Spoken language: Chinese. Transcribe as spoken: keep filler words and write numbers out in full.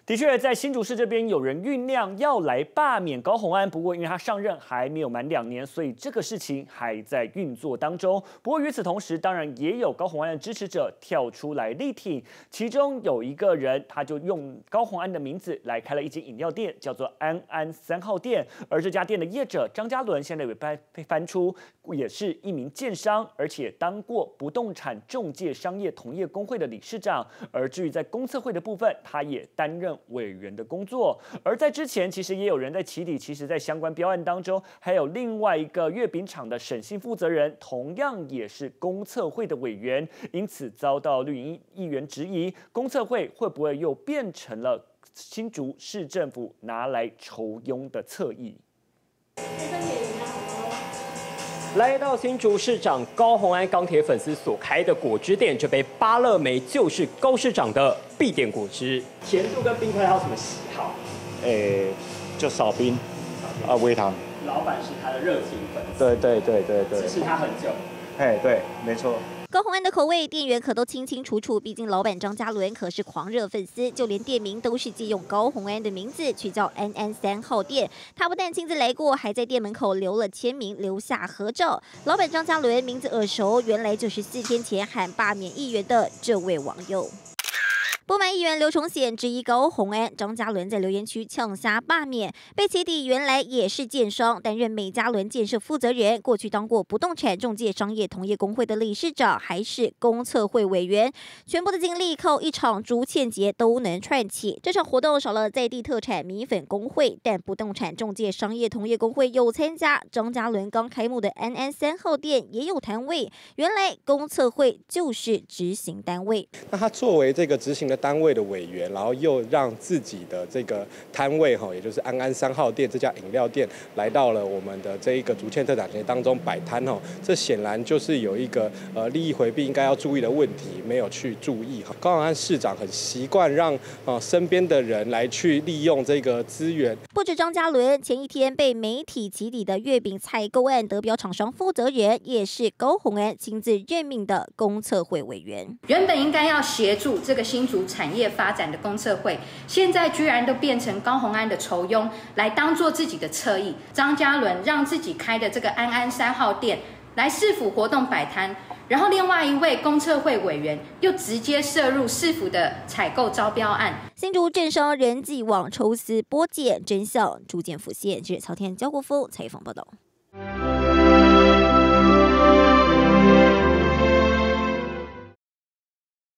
的确，在新竹市这边有人酝酿要来罢免高虹安，不过因为他上任还没有满两年，所以这个事情还在运作当中。不过与此同时，当然也有高虹安的支持者跳出来力挺，其中有一个人他就用高虹安的名字来开了一间饮料店，叫做安安三号店。而这家店的业者张嘉伦现在被被翻出，也是一名建商，而且当过不动产中介商业同业公会的理事长。而至于在公测会的部分，他也担任委员的工作。而在之前，其实也有人在起底，其实在相关标案当中，还有另外一个月饼厂的审信负责人，同样也是公测会的委员，因此遭到绿营议员质疑，公测会会不会又变成了新竹市政府拿来酬庸的侧翼？ 来到新竹市长高虹安钢铁粉丝所开的果汁店，这杯芭乐莓就是高市长的必点果汁。甜度跟冰块还有什么喜好？ 诶、就少冰，啊，微糖。 老板是他的热情粉丝， 对对对对对， 支持他很久。 哎，对，没错。 高虹安的口味，店员可都清清楚楚。毕竟老板张嘉伦可是狂热粉丝，就连店名都是借用高虹安的名字，取叫安安三号店。他不但亲自来过，还在店门口留了签名，留下合照。老板张嘉伦名字耳熟，原来就是四天前喊罢免议员的这位网友。不满议员刘崇显质疑高虹安，张嘉伦在留言区呛瞎罢免，被起底原来也是建商，担任美嘉伦建设负责人，过去当过不动产中介商业同业公会的理事长，还是公测会委员，全部的精力靠一场竹堑节都能串起。这场活动少了在地特产米粉工会，但不动产中介商业同业公会有参加。张嘉伦刚开幕的安安三号店也有摊位，原来公测会就是执行单位。 那他作为这个执行的单位的委员，然后又让自己的这个摊位哈，也就是安安三号店这家饮料店，来到了我们的这一个竹堑特产节当中摆摊哈，这显然就是有一个呃利益回避应该要注意的问题，没有去注意哈。高虹安市长很习惯让呃身边的人来去利用这个资源。 不止张嘉伦，前一天被媒体起底的月饼采购案得标厂商负责人，也是高虹安亲自任命的公测会委员。 原本应该要协助这个新竹产业发展的公测会，现在居然都变成高虹安的酬庸，来当做自己的侧翼。张嘉伦让自己开的这个安安三号店来市府活动摆摊，然后另外一位公测会委员又直接涉入市府的采购招标案。 新竹政商人际网抽丝剥茧，真相逐渐浮现。记者曹天焦国夫采访报道。